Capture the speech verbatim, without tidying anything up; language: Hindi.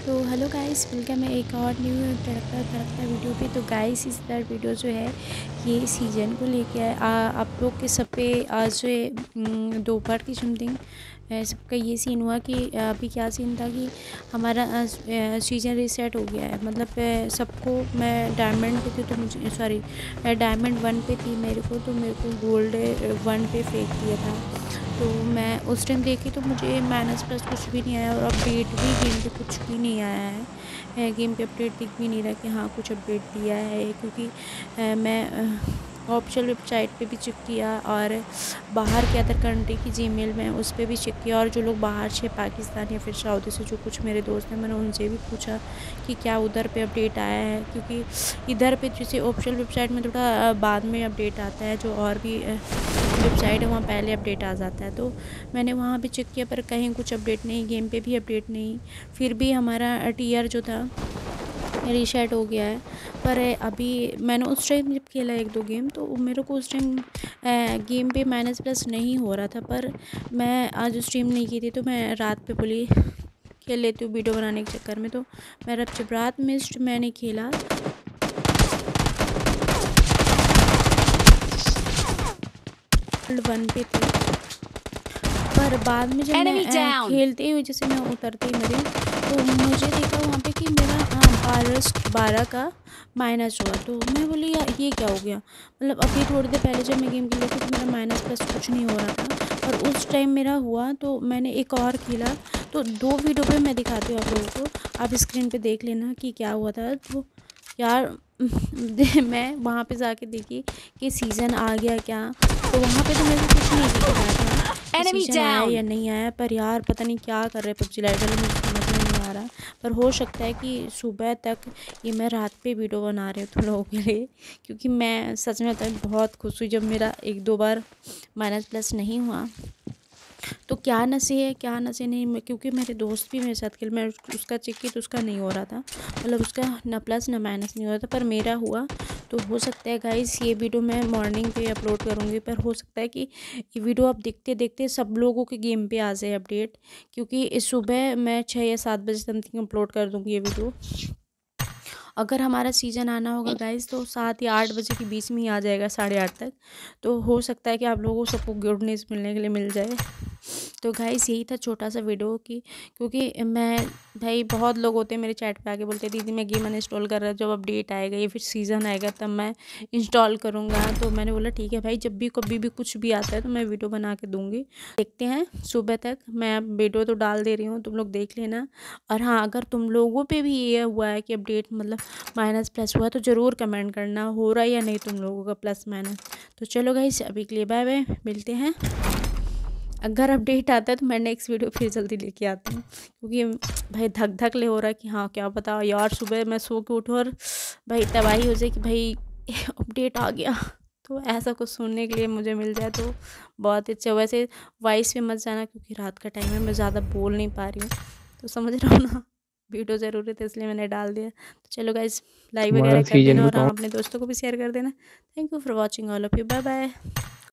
तो हेलो गाइस, वेलकम है एक और न्यू तड़कता तड़कता वीडियो पे। तो गाइस इस बार वीडियो जो है ये सीजन को लेके आए आप लोग के सब पे आज जो है दोपहर की समथिंग सबका ये सीन हुआ कि अभी क्या सीन था कि हमारा सीजन रीसेट हो गया है। मतलब सबको, मैं डायमंड पे थी तो मुझे सॉरी डायमंड वन पे थी मेरे को, तो मेरे को गोल्ड वन पे फेंक दिया था। तो मैं उस टाइम देखी तो मुझे माइनस प्लस कुछ भी नहीं आया और अपडेट भी गेम पे कुछ भी नहीं आया है। गेम पे अपडेट दिख भी नहीं रहा कि हाँ कुछ अपडेट दिया है, क्योंकि मैं ऑफिशियल वेबसाइट पे भी चेक किया और बाहर के अदर कंट्री की जीमेल में उस पर भी चेक किया, और जो लोग बाहर से पाकिस्तान या फिर सऊदी से जो कुछ मेरे दोस्त हैं मैंने उनसे भी पूछा कि क्या उधर पे अपडेट आया है, क्योंकि इधर पे जैसे ऑफिशियल वेबसाइट में थोड़ा बाद में अपडेट आता है, जो और भी वेबसाइट है वहाँ पहले अपडेट आ जाता है। तो मैंने वहाँ भी चेक किया पर कहीं कुछ अपडेट नहीं, गेम पे भी अपडेट नहीं। फिर भी हमारा टीयर जो था रीसेट हो गया है। पर अभी मैंने उस टाइम जब खेला एक दो गेम तो मेरे को उस टाइम गेम पे माइनस प्लस नहीं हो रहा था, पर मैं आज स्ट्रीम नहीं की थी तो मैं रात पे बोली खेल लेती हूँ वीडियो बनाने के चक्कर में। तो मैं जब रात में मैंने खेला वन पे थे, पर बाद में जब मैं खेलते हुए जैसे मैं उतरती मरी तो मुझे देखा वहाँ पे कि मेरा बारह बारह का माइनस हुआ। तो मैं बोली यार ये क्या हो गया, मतलब अभी थोड़ी देर पहले जब मैं गेम खेली थी तो मेरा माइनस प्लस कुछ नहीं हो रहा था, और उस टाइम मेरा हुआ। तो मैंने एक और खेला, तो दो वीडियो पे मैं दिखाती हूँ आप लोगों को, आप स्क्रीन पे देख लेना कि क्या हुआ था। तो यार मैं वहाँ पे जाके देखी कि सीज़न आ गया क्या, तो वहाँ पे तो मेरे को कुछ नहीं दिख रहा था सीजन आया या नहीं आया। पर यार पता नहीं क्या कर रहे पबजी लाइट वाले, मुझे समझ में नहीं आ रहा। पर हो सकता है कि सुबह तक ये मैं रात पे वीडियो बना रही हूँ तुम लोगों के लिए, क्योंकि मैं सच में तक बहुत खुश हुई जब मेरा एक दो बार माइनस प्लस नहीं हुआ। तो क्या नशे है क्या नशे नहीं, क्योंकि मेरे दोस्त भी मेरे साथ खेल, मैं उसका चेक की तो उसका नहीं हो रहा था, मतलब उसका ना प्लस ना माइनस नहीं हो रहा था, पर मेरा हुआ। तो हो सकता है गाइस ये वीडियो मैं मॉर्निंग पे अपलोड करूँगी, पर हो सकता है कि ये वीडियो आप देखते देखते सब लोगों के गेम पे आ जाए अपडेट, क्योंकि इस सुबह मैं छः या सात बजे समथिंग अपलोड कर दूँगी ये वीडियो। अगर हमारा सीज़न आना होगा गाइस तो सात या आठ बजे के बीच में ही आ जाएगा, साढ़े आठ तक। तो हो सकता है कि आप लोगों सबको गुड न्यूज़ मिलने के लिए मिल जाए। तो गाइस यही था छोटा सा वीडियो की, क्योंकि मैं भाई बहुत लोग होते हैं मेरे चैट पे आके बोलते दीदी मैं गेम अनइंस्टॉल कर रहा हूँ, जब अपडेट आएगा या फिर सीज़न आएगा तब मैं इंस्टॉल करूँगा। तो मैंने बोला ठीक है भाई, जब भी कभी भी कुछ भी आता है तो मैं वीडियो बना के दूँगी। देखते हैं सुबह तक, मैं वीडियो तो डाल दे रही हूँ, तुम लोग देख लेना। और हाँ, अगर तुम लोगों पे भी ये हुआ है कि अपडेट मतलब माइनस प्लस हुआ तो ज़रूर कमेंट करना हो रहा है या नहीं तुम लोगों का प्लस माइनस। तो चलो गाइस अभी के लिए बाय बाय, मिलते हैं। अगर अपडेट आता है तो मैं नेक्स्ट वीडियो फिर जल्दी लेके आती हूँ, क्योंकि भाई धक धक ले हो रहा है कि हाँ क्या पता यार सुबह मैं सो के उठूँ और भाई तबाही हो जाए कि भाई अपडेट आ गया। तो ऐसा कुछ सुनने के लिए मुझे मिल जाए तो बहुत अच्छा। वैसे वॉइस पे मत जाना क्योंकि रात का टाइम है, मैं ज़्यादा बोल नहीं पा रही हूँ, तो समझ रहा हूँ ना। वीडियो ज़रूरी था इसलिए मैंने डाल दिया। तो चलो गाइस लाइक वगैरह कर देना और हाँ अपने दोस्तों को भी शेयर कर देना। Thank you for watching all of you, bye bye.